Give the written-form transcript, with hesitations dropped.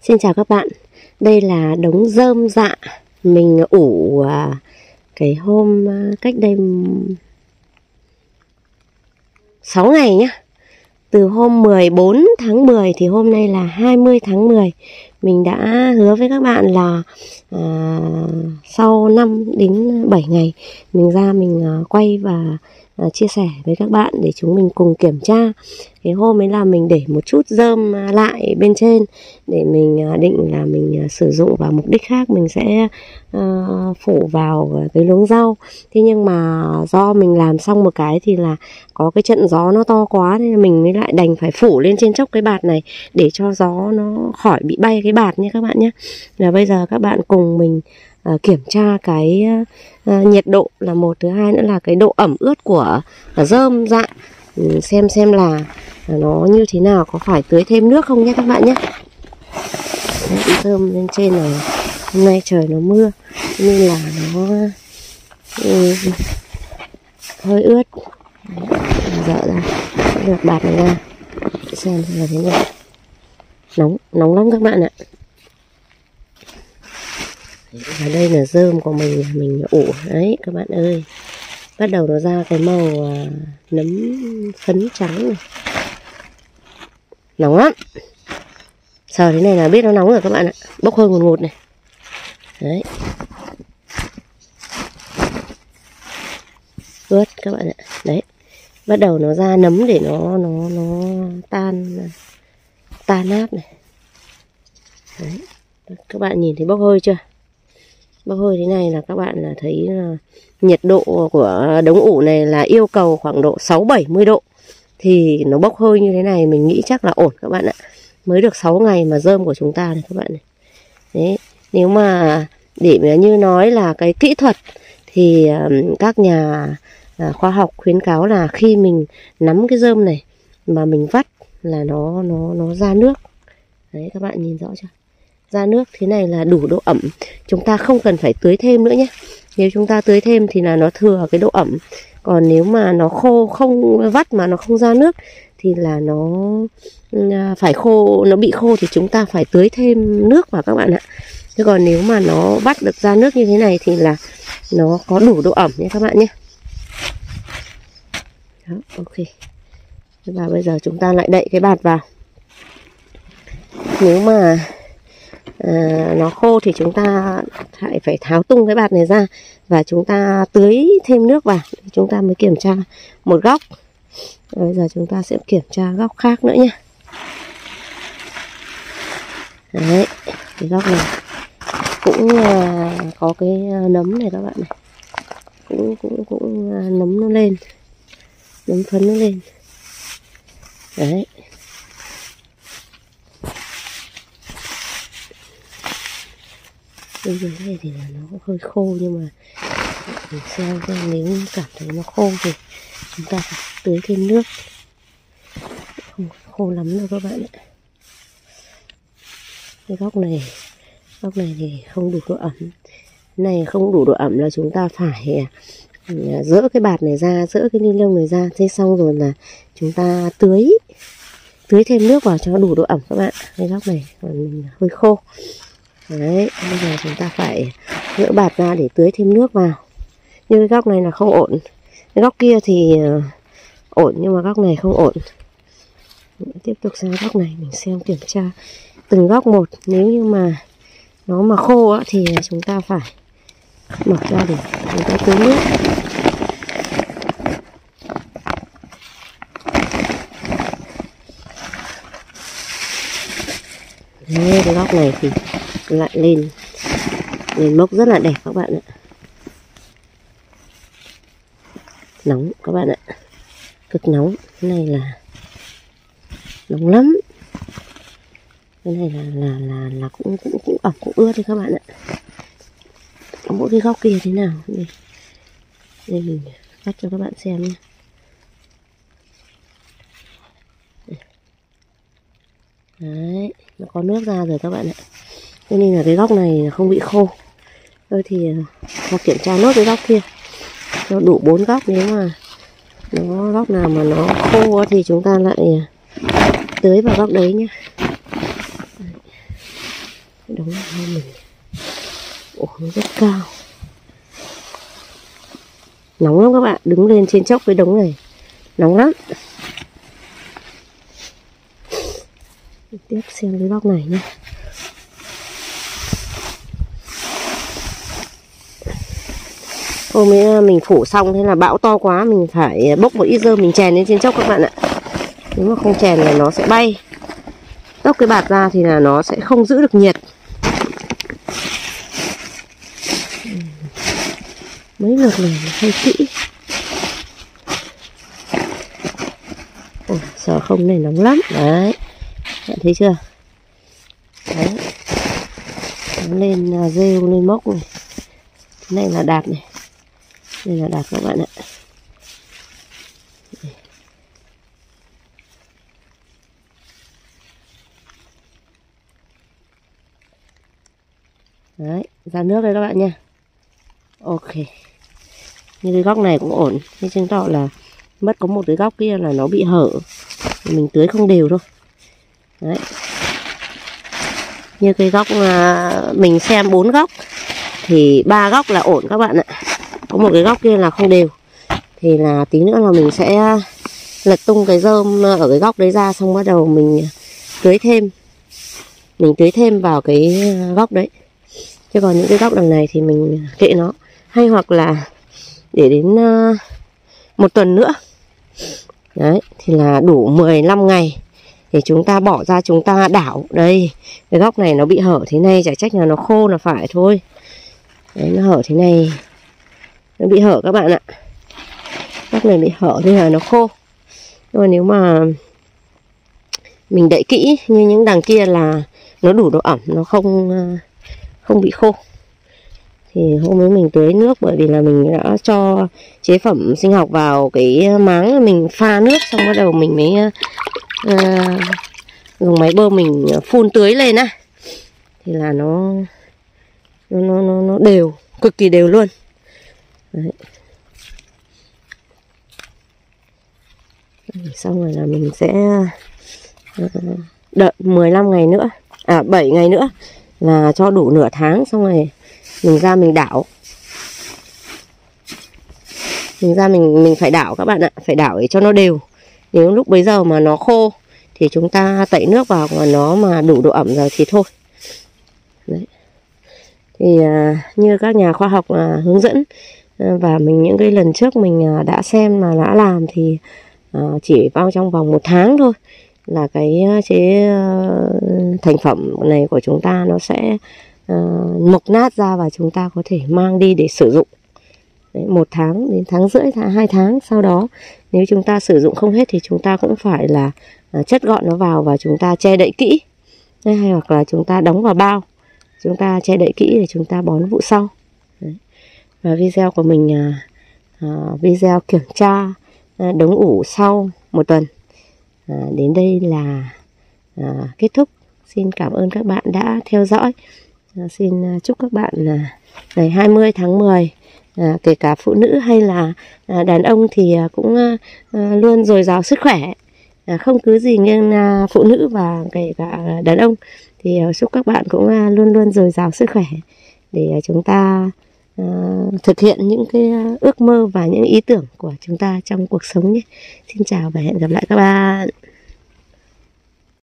Xin chào các bạn. Đây là đống rơm dạ mình ủ cái hôm cách đây 6 ngày nhá. Từ hôm 14 tháng 10 thì hôm nay là 20 tháng 10. Mình đã hứa với các bạn là sau 5 đến 7 ngày mình ra mình quay và chia sẻ với các bạn để chúng mình cùng kiểm tra. Cái hôm ấy là mình để một chút rơm lại bên trên để mình định là mình sử dụng vào mục đích khác, mình sẽ phủ vào cái luống rau. Thế nhưng mà do mình làm xong một cái thì là có cái trận gió nó to quá, nên mình mới lại đành phải phủ lên trên chốc cái bạt này để cho gió nó khỏi bị bay cái bạt nha các bạn nhé. Là bây giờ các bạn cùng mình kiểm tra cái nhiệt độ là một, thứ hai nữa là cái độ ẩm ướt của rơm dạ, xem là nó như thế nào, có phải tưới thêm nước không nhé các bạn nhé. Đấy, rơm lên trên này hôm nay trời nó mưa nên là nó hơi ướt. Dỡ ra được bạt này ra xem là thế nào. Nóng lắm các bạn ạ. Và đây là rơm của mình ủ đấy các bạn ơi. Bắt đầu nó ra cái màu nấm phấn trắng này. Nóng lắm. Sờ thế này là biết nó nóng rồi các bạn ạ. Bốc hơi ngùn ngụt này. Đấy. Ướt các bạn ạ. Đấy. Bắt đầu nó ra nấm để nó tan nát này. Đấy. Các bạn nhìn thấy bốc hơi chưa? Bốc hơi thế này là các bạn là thấy là nhiệt độ của đống ủ này là yêu cầu khoảng độ 6-70 độ. Thì nó bốc hơi như thế này mình nghĩ chắc là ổn các bạn ạ. Mới được 6 ngày mà rơm của chúng ta này các bạn này. Đấy, nếu mà để như nói là cái kỹ thuật thì các nhà khoa học khuyến cáo là khi mình nắm cái rơm này mà mình vắt là nó ra nước. Đấy các bạn nhìn rõ chưa? Ra nước thế này là đủ độ ẩm. Chúng ta không cần phải tưới thêm nữa nhé. Nếu chúng ta tưới thêm thì là nó thừa cái độ ẩm. Còn nếu mà nó khô không vắt mà nó không ra nước thì là nó phải khô, nó bị khô thì chúng ta phải tưới thêm nước vào các bạn ạ. Thế còn nếu mà nó vắt được ra nước như thế này thì là nó có đủ độ ẩm nhé các bạn nhé. Đó, ok. Và bây giờ chúng ta lại đậy cái bạt vào. Nếu mà nó khô thì chúng ta phải tháo tung cái bạt này ra và chúng ta tưới thêm nước vào. Chúng ta mới kiểm tra một góc. Bây giờ chúng ta sẽ kiểm tra góc khác nữa nhé. Đấy, cái góc này cũng có cái nấm này các bạn này, cũng nấm nó lên, nấm phấn nó lên. Đấy. Bây giờ này thì là nó cũng hơi khô, nhưng mà mình xem nếu cảm thấy nó khô thì chúng ta phải tưới thêm nước. Không khô lắm đâu các bạn ạ. Cái góc này thì không đủ độ ẩm. Này không đủ độ ẩm là chúng ta phải dỡ cái bạt này ra, dỡ cái ni lông này ra. Thế xong rồi là chúng ta tưới thêm nước vào cho đủ độ ẩm các bạn. Cái góc này còn hơi khô. Đấy, bây giờ chúng ta phải gỡ bạt ra để tưới thêm nước vào. Nhưng cái góc này là không ổn. Cái góc kia thì ổn nhưng mà góc này không ổn. Tiếp tục sang góc này mình xem kiểm tra từng góc một. Nếu như mà nó mà khô á, thì chúng ta phải mở ra để chúng ta tưới nước. Đấy, cái góc này thì lại lên mốc rất là đẹp các bạn ạ. Nóng các bạn ạ, cực nóng. Cái này là nóng lắm. Cái này là cũng ẩm cũng ướt đấy các bạn ạ. Mỗi cái góc kia thế nào đây mình cắt cho các bạn xem nhé. Đấy, nó có nước ra rồi các bạn ạ. Cho nên là cái góc này không bị khô. Thôi thì ta kiểm tra nốt cái góc kia cho đủ 4 góc. Nếu mà nó góc nào mà nó khô thì chúng ta lại tưới vào góc đấy nhé. đống này hơn mình. Ồ, nó rất cao. Nóng lắm các bạn, đứng lên trên chốc cái đống này nóng lắm. Tiếp xem cái góc này nhé. Hôm ấy mình phủ xong thế là bão to quá, mình phải bốc một ít rơm mình chèn lên trên chốc các bạn ạ. Nếu mà không chèn là nó sẽ bay. Tốc cái bạt ra thì là nó sẽ không giữ được nhiệt. Mấy lượt này hơi kỹ. Ồ, sợ không này nóng lắm. Đấy, bạn thấy chưa? Đấy, nó lên rêu, lên mốc này. Cái này là đạt này. Đây là đạt các bạn ạ. Đấy, ra nước đây các bạn nha. Ok. Như cái góc này cũng ổn. Thế chứng tỏ là mất có một cái góc kia là nó bị hở. Mình tưới không đều thôi. Đấy. Như cái góc mình xem 4 góc thì 3 góc là ổn các bạn ạ. Có một cái góc kia là không đều. Thì là tí nữa là mình sẽ lật tung cái rơm ở cái góc đấy ra, xong bắt đầu mình tưới thêm. Mình tưới thêm vào cái góc đấy. Chứ còn những cái góc đằng này thì mình kệ nó. Hay hoặc là để đến 1 tuần nữa. Đấy, thì là đủ 15 ngày để chúng ta bỏ ra chúng ta đảo. Đây, cái góc này nó bị hở thế này, chả trách là nó khô là phải thôi. Đấy, nó hở thế này, nó bị hở các bạn ạ. Góc này bị hở thế là nó khô. Nhưng mà nếu mà mình đậy kỹ như những đằng kia là nó đủ độ ẩm, nó không bị khô. Thì hôm ấy mình tưới nước bởi vì là mình đã cho chế phẩm sinh học vào cái máng, mình pha nước xong bắt đầu mình mới dùng máy bơm mình phun tưới lên á. Thì là nó đều, cực kỳ đều luôn. Đấy. Xong rồi là mình sẽ đợi 15 ngày nữa, 7 ngày nữa là cho đủ nửa tháng, xong rồi mình ra mình đảo. Mình ra mình phải đảo các bạn ạ, phải đảo để cho nó đều. Nếu lúc bấy giờ mà nó khô thì chúng ta tẩy nước vào, mà nó mà đủ độ ẩm rồi thì thôi. Đấy. Thì như các nhà khoa học hướng dẫn và mình những cái lần trước mình đã xem mà đã làm thì chỉ bao trong vòng 1 tháng thôi là cái thành phẩm này của chúng ta nó sẽ mục nát ra và chúng ta có thể mang đi để sử dụng. Đấy, 1 tháng đến 1,5 tháng, 2 tháng sau đó nếu chúng ta sử dụng không hết thì chúng ta cũng phải là chất gọn nó vào và chúng ta che đậy kỹ. Hay hoặc là chúng ta đóng vào bao, chúng ta che đậy kỹ để chúng ta bón vụ sau. Đấy. Và video của mình video kiểm tra đống ủ sau 1 tuần đến đây là kết thúc. Xin cảm ơn các bạn đã theo dõi. Xin chúc các bạn ngày 20 tháng 10 kể cả phụ nữ hay là đàn ông thì cũng luôn dồi dào sức khỏe, không cứ gì nghiêng phụ nữ và kể cả đàn ông. Thì chúc các bạn cũng luôn luôn dồi dào sức khỏe để chúng ta thực hiện những cái ước mơ và những ý tưởng của chúng ta trong cuộc sống nhé. Xin chào và hẹn gặp lại các bạn.